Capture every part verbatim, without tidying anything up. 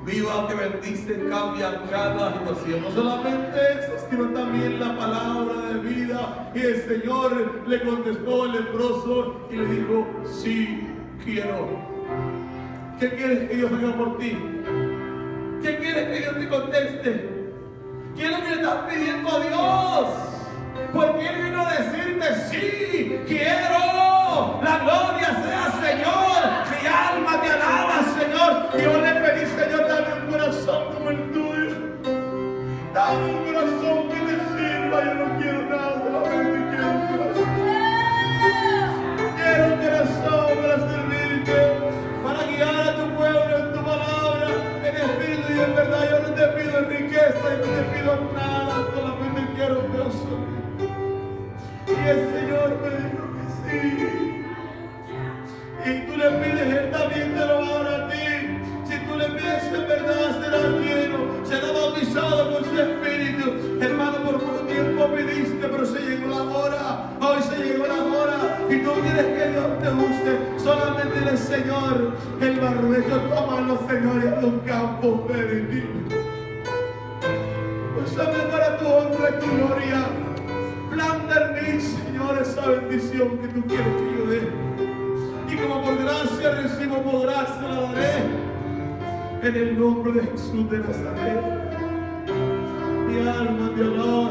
viva que bendice, cambia cada situación. No solamente eso, sino también la palabra de vida. Y el Señor le contestó al leproso y le dijo: sí, quiero. ¿Qué quieres que Dios haga por ti? ¿Qué quieres que Dios te conteste? ¿Qué es lo que le estás pidiendo a Dios? Porque Él vino a decirte: sí, quiero. La gloria sea, Señor. Mi alma te alaba, Señor. Y yo le pedí: Señor, dame un corazón como el tuyo. Dame un corazón que te sirva. Yo no quiero nada, solamente quiero un corazón. Quiero un corazón para servirte, para guiar a tu pueblo en tu palabra, en espíritu y en verdad. Yo no te pido riqueza, yo no te pido nada, solamente quiero un corazón. Y el Señor me dijo que sí. Y tú le pides, Él también te lo va a dar a ti. Si tú le pides en verdad, será lleno, será bautizado con su espíritu. Hermano, por mucho tiempo pediste, pero se llegó la hora. Hoy se llegó la hora. Y tú quieres que Dios te use. Solamente dile: Señor, el barbecho, tómalo, Señor, y hazle un campo fértil. Úsame para tu honra y tu gloria. Planta en mí, Señor, esa bendición que tú quieres que yo dé. Y como por gracia recibo, por gracia la daré. En el nombre de Jesús de Nazaret. Mi alma te alaba.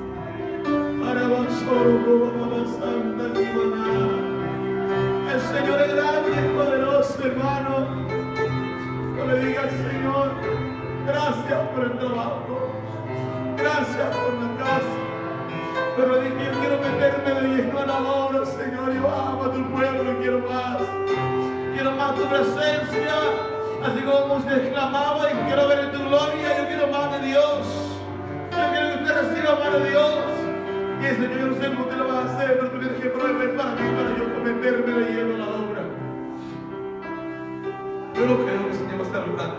Santa, el Señor es grande y poderoso, hermano. Yo le diga al Señor: gracias por el trabajo, gracias por la casa. Pero dije: yo quiero meterme de lleno a la obra, Señor. Yo amo a tu pueblo y quiero más. Quiero más tu presencia. Así como usted exclamaba: y quiero ver en tu gloria. Yo quiero más de Dios. Yo quiero que usted reciba más de Dios. Y el Señor, yo no sé cómo usted lo va a hacer, pero tú tienes que proveer para mí, para yo meterme de lleno a la obra. Yo no creo que el Señor va a estar logrando.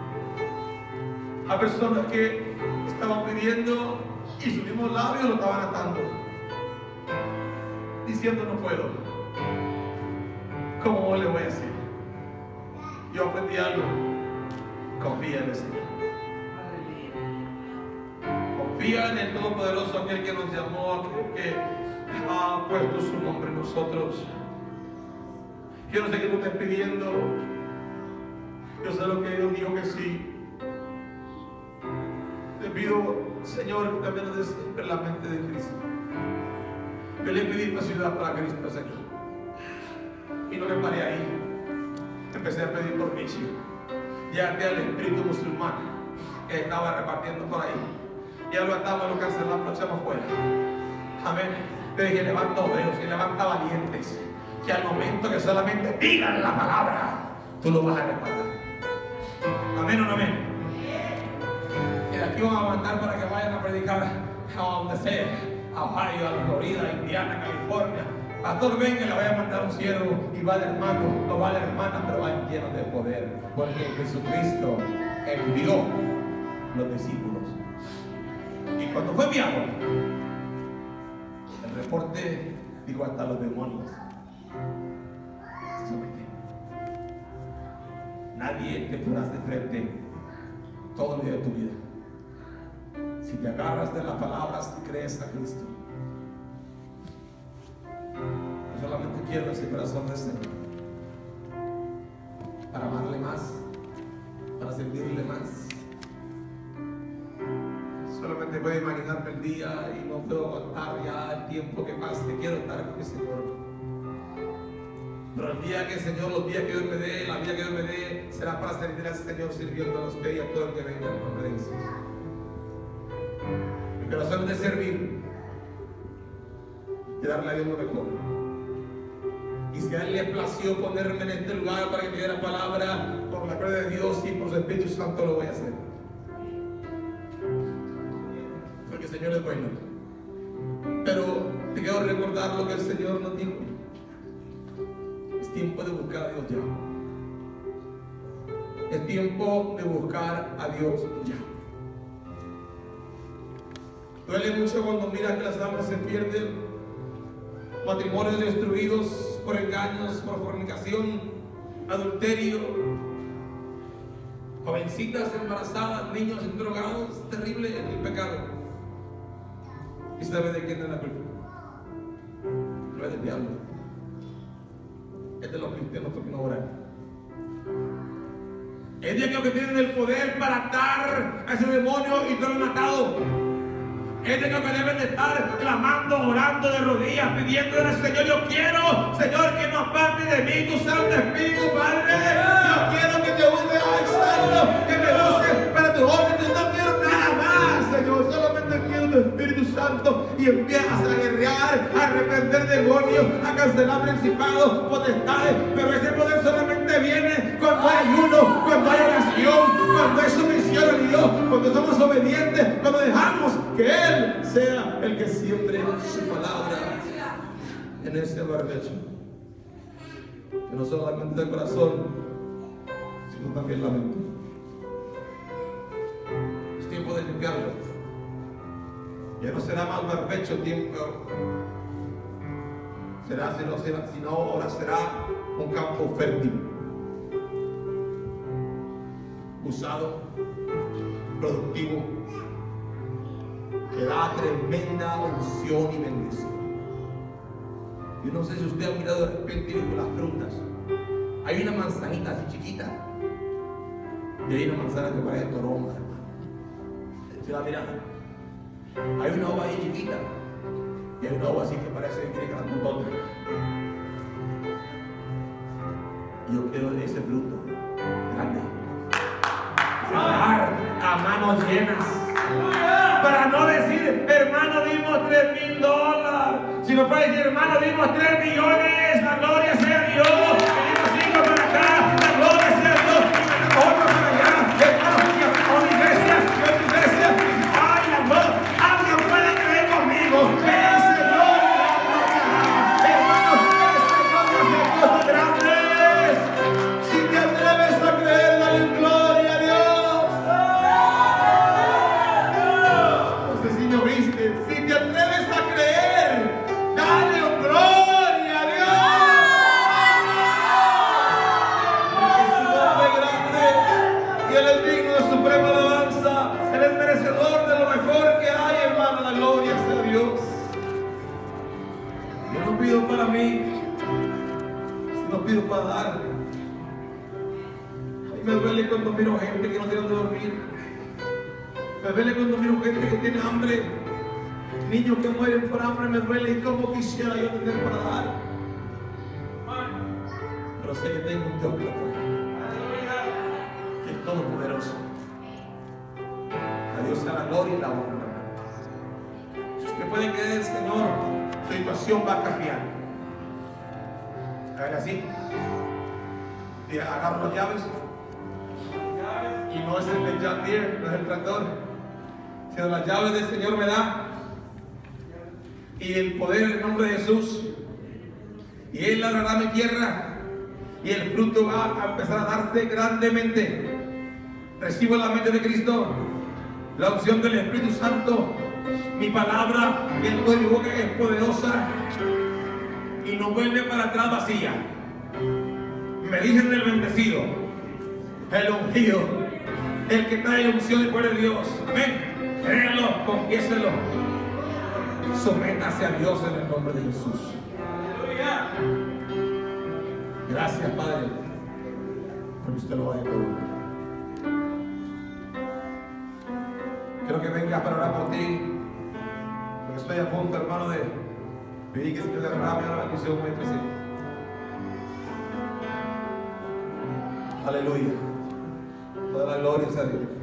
Hay personas que estaban pidiendo y sus mismos labios lo estaban atando, diciendo: no puedo. ¿Cómo le voy a decir? Yo aprendí algo: confía en el Señor. Confía en el Todopoderoso, aquel que nos llamó, aquel que ha puesto su nombre en nosotros. Yo no sé qué tú estás pidiendo. Yo sé lo que Dios dijo que sí. Te pido, Señor, que también nos des la mente de Cristo. Yo le pedí esta ciudad para Cristo, Señor. Y no me paré ahí. Empecé a pedir por Michi. Ya al espíritu musulmán que estaba repartiendo por ahí. Ya lo atamos, lo cancelamos, lo echamos fuera. Amén. Te dije: levanta obreros y levanta valientes, que al momento que solamente digan la palabra, tú lo vas a respaldar. Amén o no amén. Y de aquí vamos a mandar para que vayan a predicar a donde sea, a Ohio, a Florida, Indiana, California. Pastor, venga, le voy a mandar un siervo, y va el hermano, no va la hermana, pero va lleno de poder, porque Jesucristo envió los discípulos. Y cuando fue enviado, el reporte dijo: hasta los demonios se sometieron. Nadie te podrá hacer frente todo el día de tu vida. Si te agarras de las palabras y crees a Cristo. Yo solamente quiero ese corazón de Señor, para amarle más, para servirle más. Solamente puedo imaginarme el día y no puedo aguantar ya el tiempo que pase. Quiero estar con el Señor. Pero el día que el Señor, los días que Dios me dé, la vida que Dios me dé, será para servir al Señor, sirviendo a usted y a todo el que venga en el nombre de Jesús. Mi corazón es de servir, de darle a Dios lo mejor. Y si a Él le plació ponerme en este lugar para que me diera palabra, por la gloria de Dios y por su Espíritu Santo, lo voy a hacer. Porque el Señor es bueno. Pero te quiero recordar lo que el Señor nos dijo. Es tiempo de buscar a Dios ya. Es tiempo de buscar a Dios ya. Duele mucho cuando miras que las almas se pierden, matrimonios destruidos por engaños, por fornicación, adulterio. jovencitas embarazadas, niños drogados, terrible el pecado. ¿Y sabe de quién es la culpa? No es del diablo, es de los cristianos que no oran. Es de aquellos que tienen el poder para atar a ese demonio y no lo han matado. Es de aquellos que deben de estar clamando, orando de rodillas, pidiéndole al Señor: yo quiero, Señor, que no aparte de mí tu Santo Espíritu, Padre. Yo quiero que te use, ay Santo, que me use para tu obra. No quiero nada más, Señor, solamente quiero tu Espíritu Santo. Y empiezas a guerrear, a reprender demonios, a cancelar principados, potestades. Pero ese poder solamente viene cuando hay ayuno, cuando hay oración, cuando hay sumisión a Dios, cuando somos obedientes, cuando dejamos que Él sea el que siembre su palabra en ese barbecho. Que no solamente el corazón, sino también la mente. Es tiempo de limpiarlo. Ya no será más barbecho tiempo. Será, sino, será, sino ahora será un campo fértil, usado, productivo, que da tremenda unción y bendición. Yo no sé si usted ha mirado de repente las frutas. Hay una manzanita así chiquita y hay una manzana que parece toronja. ¿Se la miran? Hay una uva ahí chiquita y hay una uva así que parece que tiene grandotota. Y yo quiero ese fruto grande para dar a manos llenas. Para no decir, hermano, dimos tres mil dólares, sino para decir, hermano, dimos tres millones, la gloria sea a Dios. Venimos cinco para acá, la gloria sea a Dios. Y venimos otro para allá, hermano, y a mi iglesia, y a mi iglesia. Ay, la gloria, alguien puede creer conmigo. El Señor, hermano, el Señor hace cosas grandes. Si te atreves a creer, dale gloria a Dios. Si te atreves a creer, dale gloria a Dios. Es un hombre grande y Él es digno de suprema alabanza. Él es merecedor de lo mejor que hay, hermano. La gloria sea a Dios. Yo no pido para mí, sino pido para darle. A mí me duele cuando miro gente que no tiene donde dormir. Me duele cuando miro gente que tiene hambre, niños que mueren por hambre. Me duele y como quisiera yo tener para dar. Pero sé que tengo un Dios que lo puede, que es todopoderoso. A Dios sea la gloria y la honra. Si usted puede creer, Señor, su situación va a cambiar. A ver, así. Y agarro las llaves. Y no es el de John Deere, no es el tractor, sino las llaves del Señor me da, y el poder en el nombre de Jesús, y Él labrará mi tierra y el fruto va a empezar a darse grandemente. Recibo la mente de Cristo, la unción del Espíritu Santo, mi palabra que en toda mi boca es poderosa y no vuelve para atrás vacía. Me dicen del bendecido, el ungido, el que trae unción y poder de Dios. Amén. Créanlo, confiéselo. Sométase a Dios en el nombre de Jesús. Gracias, Padre, porque usted lo va a todo. Quiero que vengas para orar por ti, porque estoy a punto, hermano, de pedir que se te derrame la bendición muy especial. Aleluya. Toda la gloria sea a Dios.